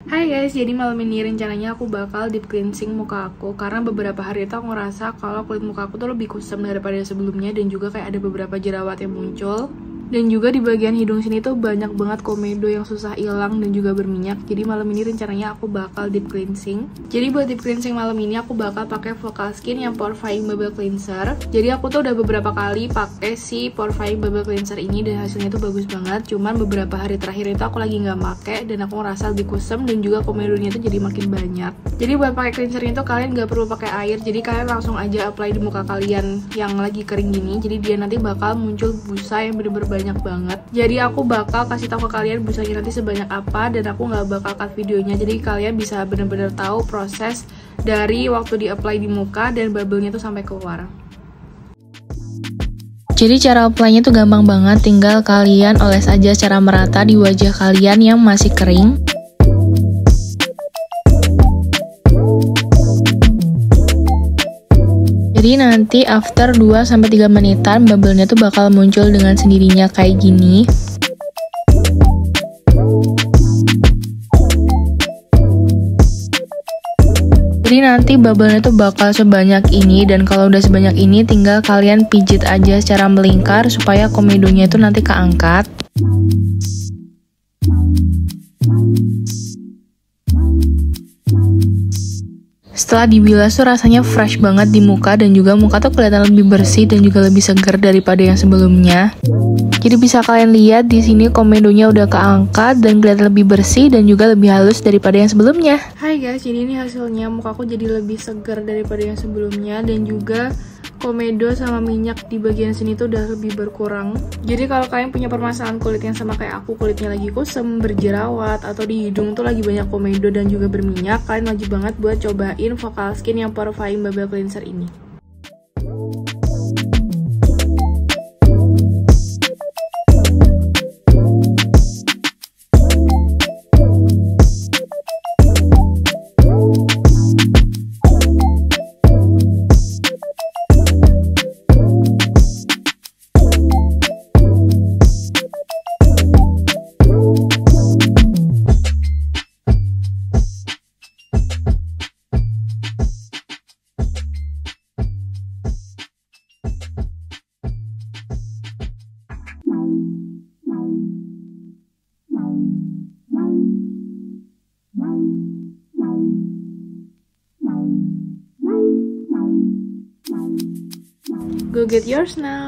Hai guys, jadi malam ini rencananya aku bakal deep cleansing muka aku karena beberapa hari itu aku ngerasa kalau kulit muka aku tuh lebih kusam daripada sebelumnya dan juga kayak ada beberapa jerawat yang muncul. Dan juga di bagian hidung sini tuh banyak banget komedo yang susah hilang dan juga berminyak. Jadi malam ini rencananya aku bakal deep cleansing. Jadi buat deep cleansing malam ini aku bakal pakai Vocal Skin yang Porifying Bubble Cleanser. Jadi aku tuh udah beberapa kali pakai si Porifying Bubble Cleanser ini dan hasilnya tuh bagus banget. Cuman beberapa hari terakhir itu aku lagi nggak pakai dan aku ngerasa lebih kusam dan juga komedonya tuh jadi makin banyak. Jadi buat pakai cleanser itu kalian nggak perlu pakai air. Jadi kalian langsung aja apply di muka kalian yang lagi kering gini. Jadi dia nanti bakal muncul busa yang bener-bener banyak banget. Jadi aku bakal kasih tahu ke kalian busanya nanti sebanyak apa dan aku nggak bakal cut videonya. Jadi kalian bisa bener-bener tahu proses dari waktu di apply di muka dan bubble-nya tuh sampai keluar. Jadi cara apply-nya tuh gampang banget, tinggal kalian oles aja secara merata di wajah kalian yang masih kering. Jadi nanti after 2-3 menitan bubble-nya tuh bakal muncul dengan sendirinya kayak gini. Jadi nanti bubble-nya tuh bakal sebanyak ini dan kalau udah sebanyak ini tinggal kalian pijit aja secara melingkar supaya komedonya itu nanti keangkat. Setelah dibilas tuh rasanya fresh banget di muka dan juga muka tuh kelihatan lebih bersih dan juga lebih segar daripada yang sebelumnya. Jadi bisa kalian lihat di sini komedonya udah keangkat dan kelihatan lebih bersih dan juga lebih halus daripada yang sebelumnya. Hai guys, jadi ini hasilnya. Muka aku jadi lebih segar daripada yang sebelumnya dan juga komedo sama minyak di bagian sini tuh udah lebih berkurang. Jadi kalau kalian punya permasalahan kulit yang sama kayak aku, kulitnya lagi kusam, berjerawat, atau di hidung tuh lagi banyak komedo dan juga berminyak, kalian wajib banget buat cobain Vocal Skin yang Porifying Bubble Cleanser ini. Go get yours now!